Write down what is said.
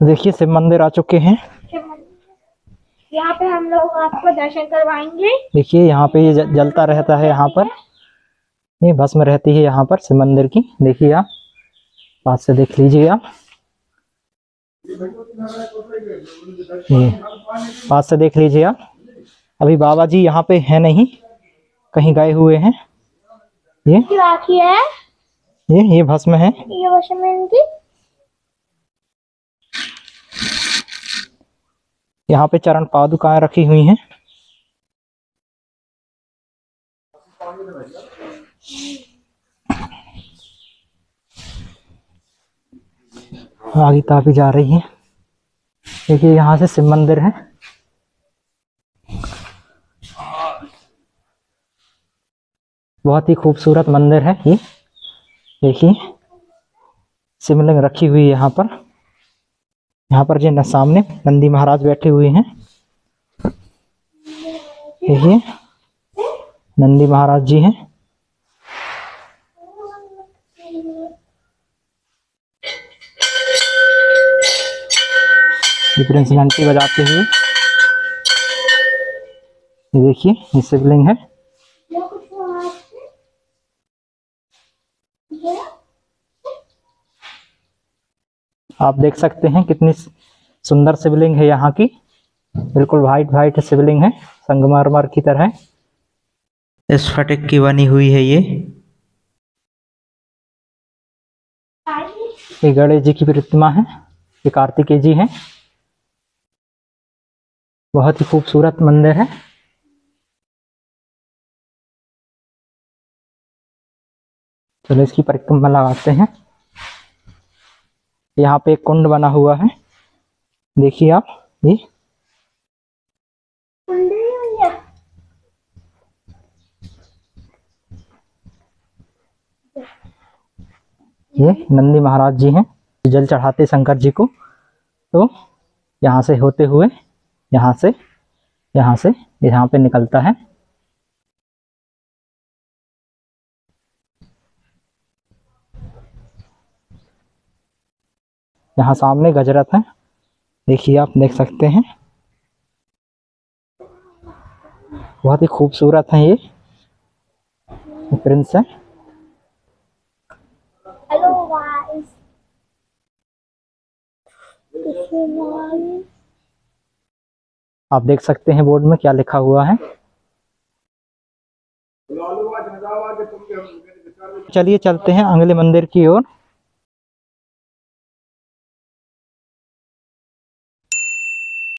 देखिए शिव मंदिर आ चुके हैं। यहाँ पे हम लोग आपको दर्शन करवाएंगे। देखिए यहाँ पे ये जलता रहता है, यहाँ पर ये भस्म रहती है यहाँ पर शिव मंदिर की। देखिए आप पास से देख लीजिए आप, ये पास से देख लीजिए आप। अभी बाबा जी यहाँ पे है नहीं, कहीं गए हुए हैं। ये राखी है, ये भस्म है। ये भस्म है इनकी। यहाँ पे चरण पादुकाएं रखी हुई हैं। आगे तापी जा रही है। देखिए यहाँ से शिव मंदिर है। बहुत ही खूबसूरत मंदिर है ये। देखिए शिवलिंग रखी हुई है यहाँ पर। यहाँ पर जो सामने नंदी महाराज बैठे हुए हैं। देखिए नंदी महाराज जी हैं। ये प्रिंस घंटी बजाते हुए। ये देखिए ये शिवलिंग है। आप देख सकते हैं कितनी सुंदर शिवलिंग है यहाँ की। बिल्कुल वाइट शिवलिंग है, संगमरमर की तरह स्फटिक की बनी हुई है ये गणेश जी की प्रतिमा है। ये कार्तिकेय जी हैं। बहुत ही खूबसूरत मंदिर है। चलो इसकी परिक्रमा लगाते हैं। यहाँ पे एक कुंड बना हुआ है, देखिए आप। ये नंदी महाराज जी हैं, जल चढ़ाते शंकर जी को। तो यहाँ से होते हुए यहाँ पे निकलता है। यहाँ सामने गजरथ है, देखिए आप देख सकते हैं। बहुत ही खूबसूरत है ये प्रिंस है। हेलो गाइस, आप देख सकते हैं बोर्ड में क्या लिखा हुआ है। चलिए चलते हैं अगले मंदिर की ओर।